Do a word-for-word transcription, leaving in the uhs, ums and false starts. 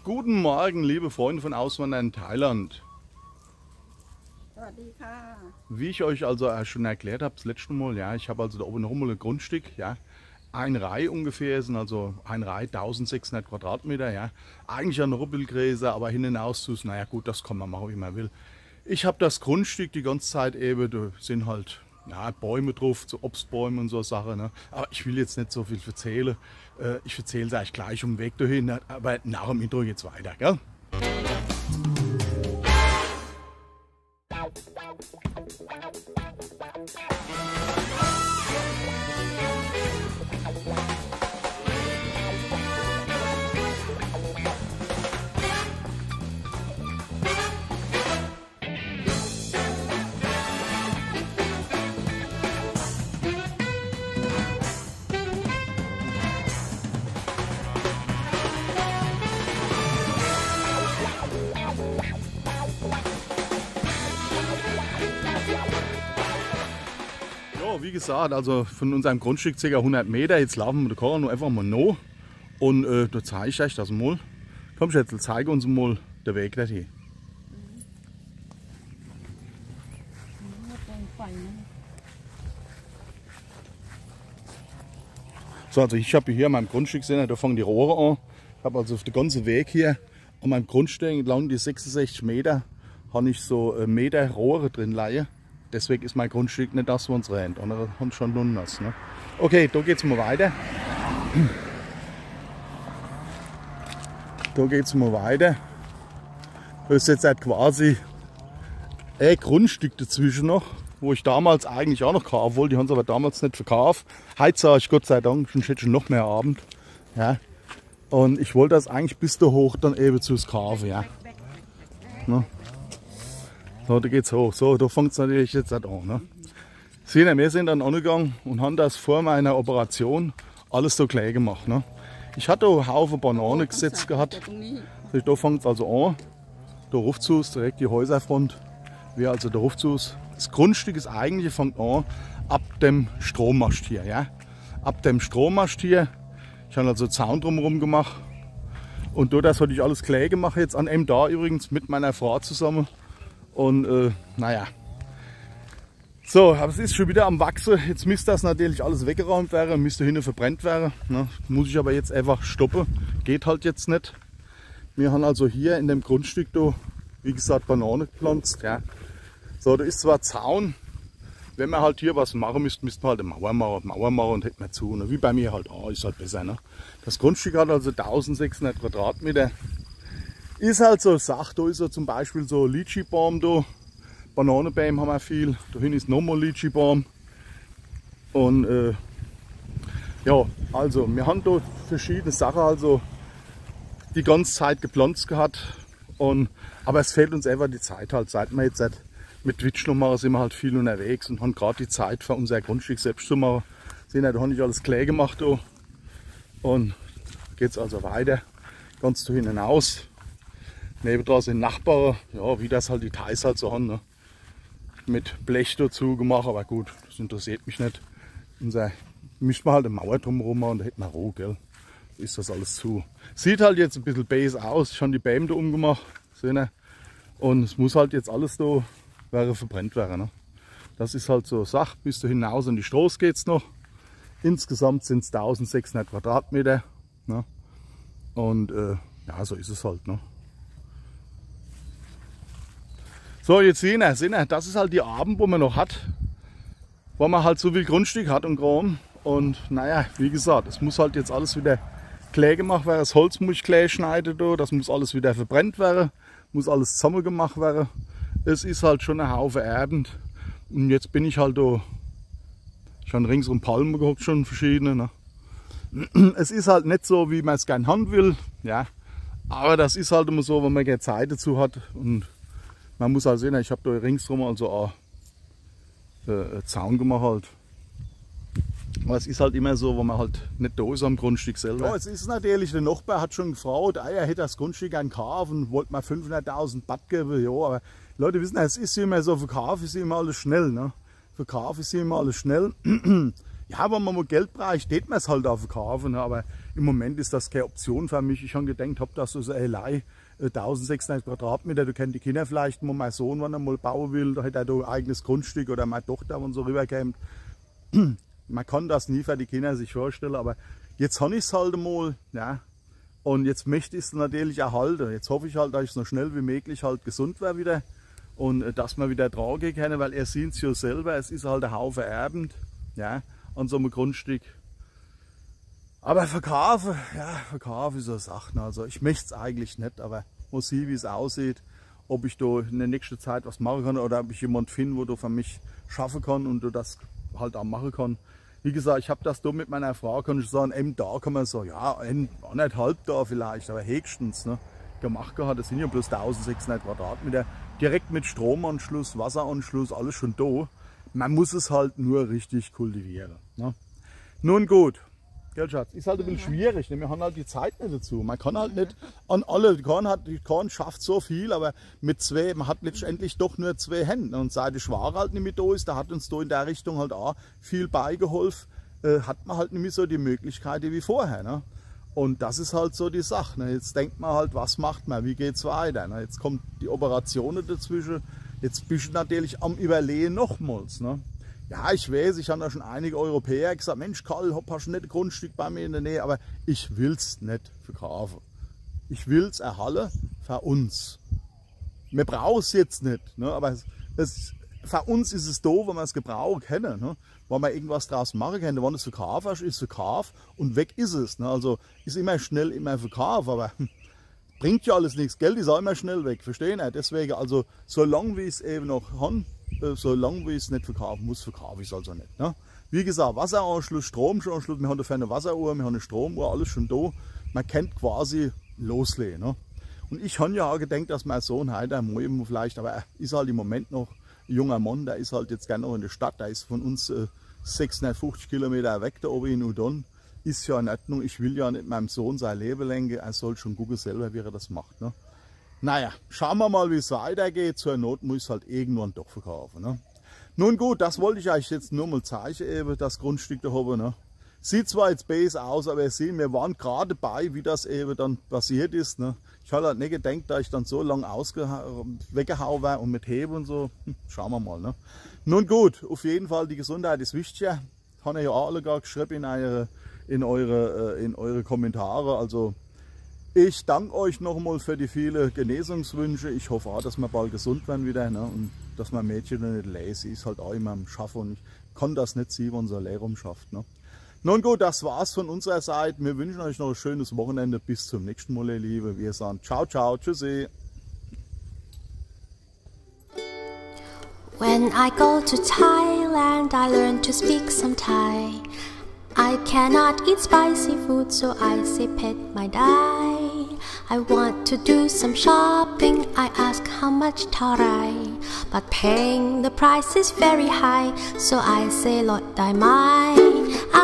Guten Morgen, liebe Freunde von Auswandern in Thailand. Wie ich euch also schon erklärt habe, das letzte Mal, ja, ich habe also da oben noch mal ein Grundstück, ja, ein Rai ungefähr, sind also ein Rai eintausendsechshundert Quadratmeter, ja, eigentlich eine Ruppelgräser, aber hin und aus, naja gut, das kann man machen, wie man will. Ich habe das Grundstück die ganze Zeit eben, da sind halt ja, Bäume drauf, so Obstbäume und so Sachen, ne? Aber ich will jetzt nicht so viel erzählen, äh, ich erzähle es euch gleich um den Weg dahin, aber nach dem Intro geht's weiter, gell? Wie gesagt, also von unserem Grundstück ca. hundert Meter, jetzt laufen wir mit der Karre nur einfach mal noch und äh, da zeige ich euch das mal. Komm Schätzel, zeige uns mal den Weg dorthin. So, also ich habe hier an meinem Grundstück gesehen, da fangen die Rohre an. Ich habe also auf den ganzen Weg hier an meinem Grundstück entlang die sechsundsechzig Meter, habe ich so einen Meter Rohre drin liegen. Deswegen ist mein Grundstück nicht das, wo uns rennt. Andere haben schon nun nass. Ne? Okay, da geht es mal weiter. Da geht es mal weiter. Da ist jetzt halt quasi ein Grundstück dazwischen noch, wo ich damals eigentlich auch noch kaufen wollte. Die haben es aber damals nicht verkauft. Heute sage ich Gott sei Dank, schon schon noch mehr Abend. Ja. Und ich wollte das eigentlich bis da hoch dann eben zu kaufen. Ja. Ne? So, da geht's hoch. So, da fängt es natürlich jetzt an. Ne? Sehen wir, wir sind dann angegangen und haben das vor meiner Operation alles so klein gemacht. Ne? Ich hatte einen Haufen Bananen gesetzt gehabt. Da fängt es also an. Da ruft es direkt die Häuserfront. Wie also da ruft es. Das Grundstück ist eigentlich fängt an ab dem Strommast hier. Ja? Ab dem Strommast hier. Ich habe also Zaun drumherum gemacht. Und da das hatte ich alles klein gemacht. Jetzt an einem da übrigens mit meiner Frau zusammen. Und äh, naja, so, aber es ist schon wieder am Wachsen. Jetzt müsste das natürlich alles weggeräumt werden, müsste hinten verbrennt werden. Ne? Muss ich aber jetzt einfach stoppen. Geht halt jetzt nicht. Wir haben also hier in dem Grundstück da, wie gesagt, Bananen gepflanzt. Ja. So, da ist zwar Zaun. Wenn man halt hier was machen müsste, müsste man halt eine Mauer machen, Mauer machen und hätte man zu. Ne? Wie bei mir halt auch, ist halt besser. Ne? Das Grundstück hat also eintausendsechshundert Quadratmeter. Ist halt so Sache, da ist so zum Beispiel so Litschi-Baum da, Bananenbäume haben wir viel, da hinten ist nochmal Litschi-Baum. Und äh, ja, also wir haben da verschiedene Sachen also die ganze Zeit gepflanzt gehabt. Und, aber es fehlt uns einfach die Zeit halt, seit wir jetzt seit, mit Twitch noch machen, sind wir halt viel unterwegs und haben gerade die Zeit für unser Grundstück selbst zu machen. Sehen ja, da habe ich alles klar gemacht da. Und geht es also weiter, ganz da hinten aus. Nebendran sind Nachbarn, ja, wie das halt die Thais halt so haben, ne? Mit Blech dazu gemacht, aber gut, das interessiert mich nicht. Unser, müsste man halt eine Mauer drumherum machen und da hätte man Ruhe, gell? Ist das alles zu. Sieht halt jetzt ein bisschen base aus, schon die Bäume da umgemacht, sehen wir. Und es muss halt jetzt alles da wäre verbrennt werden, ne? Das ist halt so eine Sache, bis da hinaus an die Straße geht es noch. Insgesamt sind es eintausendsechshundert Quadratmeter, ne? Und äh, ja, so ist es halt, ne? So, jetzt sehen wir, sehen wir, das ist halt die Abend, wo man noch hat, wo man halt so viel Grundstück hat und Kram. Und naja, wie gesagt, es muss halt jetzt alles wieder klar gemacht werden, das Holz muss ich klar schneiden, da, das muss alles wieder verbrennt werden, muss alles zusammen gemacht werden. Es ist halt schon ein Haufen Abend und jetzt bin ich halt da schon rings um Palmen gehabt, schon verschiedene. Ne? Es ist halt nicht so, wie man es gerne haben will, ja, aber das ist halt immer so, wenn man keine Zeit dazu hat. Und man muss halt sehen, ich habe da ringsrum also auch äh, Zaun gemacht halt. Aber es ist halt immer so, wenn man halt nicht da ist am Grundstück selber. Ja, es ist natürlich, der Nachbar hat schon gefragt, ah, er hätte das Grundstück an Kauf und wollte mal fünfhunderttausend Baht geben. Ja, aber Leute wissen, es ist immer so, Verkauf ist immer alles schnell. Ne? Verkauf ist immer alles schnell. Ja, wenn man mal Geld braucht, steht man es halt auf Verkaufen. Ne? Aber im Moment ist das keine Option für mich. Ich habe gedacht, hab das so allein eintausendsechshundert Quadratmeter, du kennst die Kinder vielleicht, wo mein Sohn, wenn er mal bauen will, da hat er ein eigenes Grundstück oder meine Tochter, wenn so rüberkommt. Man kann das nie für die Kinder sich vorstellen, aber jetzt habe ich es halt mal, ja, und jetzt möchte ich es natürlich erhalten. Jetzt hoffe ich halt, dass ich so schnell wie möglich halt gesund werde wieder und äh, dass wir wieder tragen können, weil er sieht es ja selber, es ist halt ein Haufen erbend, ja, an so einem Grundstück. Aber verkaufen, ja, verkaufen ist eine Sache. Also ich möchte es eigentlich nicht, aber muss sehen, wie es aussieht, ob ich da in der nächsten Zeit was machen kann oder ob ich jemanden finde, wo du für mich schaffen kann und du das halt auch machen kann. Wie gesagt, ich habe das da mit meiner Frau, kann ich sagen, eben da kann man so, ja, ein, anderthalb da vielleicht, aber höchstens, ne, gemacht gehabt, das sind ja bloß eintausendsechshundert Quadratmeter, direkt mit Stromanschluss, Wasseranschluss, alles schon da. Man muss es halt nur richtig kultivieren. Ne? Nun gut. Gell, Schatz? Ist halt ein bisschen schwierig, ne? Wir haben halt die Zeit nicht dazu. Man kann halt nicht an alle, die Korn, hat, die Korn schafft so viel, aber mit zwei, man hat letztendlich doch nur zwei Hände. Und seit der Schware halt nicht mehr da ist, da hat uns da in der Richtung halt auch viel beigeholfen, äh, hat man halt nicht mehr so die Möglichkeiten wie vorher. Ne? Und das ist halt so die Sache. Ne? Jetzt denkt man halt, was macht man, wie geht es weiter? Ne? Jetzt kommt die Operationen dazwischen, jetzt bist du natürlich am Überlegen nochmals. Ne? Ja, ich weiß, ich habe da schon einige Europäer gesagt, Mensch Karl, hast du nicht ein Grundstück bei mir in der Nähe, aber ich will es nicht verkaufen. Ich will es erhalten für uns. Wir brauchen es jetzt nicht, ne? Aber es, es, für uns ist es doof, wenn wir es gebrauchen können, ne? Wenn wir irgendwas draus machen können. Wenn du es verkauft hast, ist es verkauft und weg ist es. Ne? Also ist immer schnell immer verkauft, aber bringt ja alles nichts. Geld ist auch immer schnell weg, verstehen Sie? Deswegen, also solange wir es eben noch haben, solange wir es nicht verkaufen muss, verkaufe ich es also nicht. Ne? Wie gesagt, Wasseranschluss, Stromanschluss, wir haben dafür eine Wasseruhr, wir haben eine Stromuhr, alles schon da. Man kennt quasi loslegen. Ne? Und ich habe ja auch gedacht, dass mein Sohn heute morgen vielleicht, aber er ist halt im Moment noch ein junger Mann, der ist halt jetzt gerne noch in der Stadt, der ist von uns äh, sechshundertfünfzig Kilometer weg, da oben in Udon. Ist ja in Ordnung, ich will ja nicht meinem Sohn sein Leben lenken, er soll schon gucken selber, wie er das macht. Ne? Naja, schauen wir mal, wie es weitergeht. Zur Not muss ich es halt irgendwann doch verkaufen. Ne? Nun gut, das wollte ich euch jetzt nur mal zeigen, eben das Grundstück da oben. Ne? Sieht zwar jetzt besser aus, aber ihr seht, wir waren gerade dabei, wie das eben dann passiert ist. Ne? Ich habe halt nicht gedacht, dass ich dann so lange weggehauen war und mit Heben und so. Hm, schauen wir mal. Ne? Nun gut, auf jeden Fall, die Gesundheit ist wichtiger. Haben ja auch alle gar geschrieben in eure, in eure, in eure Kommentare. Also ich danke euch nochmal für die vielen Genesungswünsche. Ich hoffe auch, dass wir bald gesund werden wieder. Ne? Und dass mein Mädchen nicht lazy ist, halt auch immer am Schaffen. Und ich kann das nicht sehen, wenn so ein Lehrer schafft. Ne? Nun gut, das war's von unserer Seite. Wir wünschen euch noch ein schönes Wochenende. Bis zum nächsten Mal, ihr Liebe. Wir sagen ciao, ciao, tschüssi. When I go to Thailand, I learn to speak some Thai. I cannot eat spicy food, so I say pet my dai. I want to do some shopping, I ask how much tarai. But paying the price is very high, so I say lot dai mai.